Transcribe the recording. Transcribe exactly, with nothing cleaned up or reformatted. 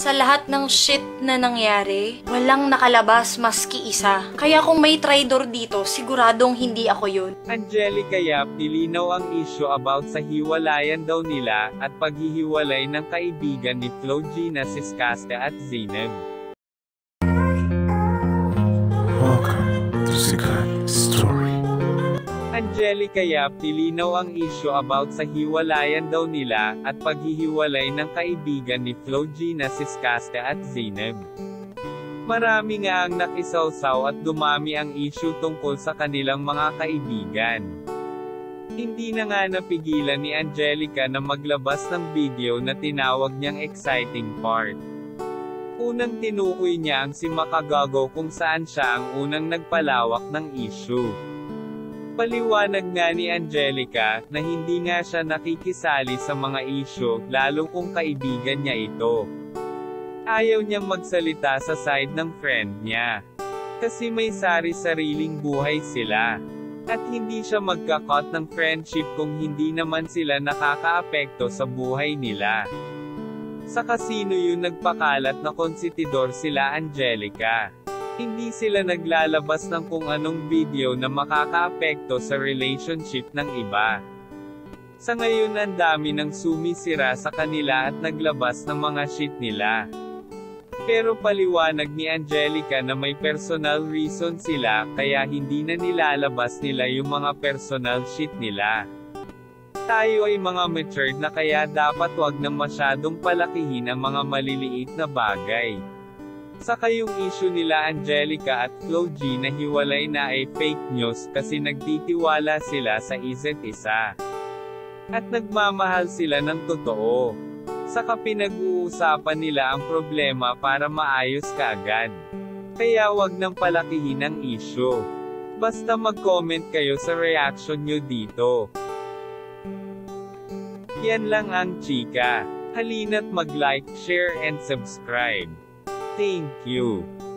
Sa lahat ng shit na nangyari, walang nakalabas maski isa. Kaya kung may traitor dito, siguradong hindi ako yun. Angelica Yap nilinaw ang issue about sa hiwalayan daw nila, at paghihiwalay ng kaibigan ni Flo G na si Skasta at Zainab. Welcome to Sikat Story. Angelica Yap nilinaw ang issue about sa hiwalayan daw nila, at paghihiwalay ng kaibigan ni Flo G na si Skasta at Zainab. Marami nga ang nakisawsaw at dumami ang issue tungkol sa kanilang mga kaibigan. Hindi na nga napigilan ni Angelica na maglabas ng video na tinawag niyang exciting part. Unang tinukoy niya ang si Makagago kung saan siya ang unang nagpalawak ng issue. Paliwanag nga ni Angelica, na hindi nga siya nakikisali sa mga issue, lalo kung kaibigan niya ito. Ayaw niyang magsalita sa side ng friend niya. Kasi may sari-sariling buhay sila. At hindi siya magka-cut ng friendship kung hindi naman sila nakakaapekto sa buhay nila. Sa kasino yung nagpakalat na konsentidor sila Angelica. Hindi sila naglalabas ng kung anong video na makakaapekto sa relationship ng iba. Sa ngayon ang dami ng sumisira sa kanila at naglabas ng mga shit nila. Pero paliwanag ni Angelica na may personal reason sila, kaya hindi na nilalabas nila yung mga personal shit nila. Tayo ay mga matured na kaya dapat wag nang masyadong palakihin ang mga maliliit na bagay. Saka yung issue nila Angelica at Flo G na hiwalay na ay fake news kasi nagtitiwala sila sa isa't isa. At nagmamahal sila ng totoo. Saka pinag-uusapan nila ang problema para maayos kaagad. Kaya wag nang palakihin ang issue. Basta mag-comment kayo sa reaction nyo dito. Yan lang ang chika. Halina't mag-like, share and subscribe. Thank you.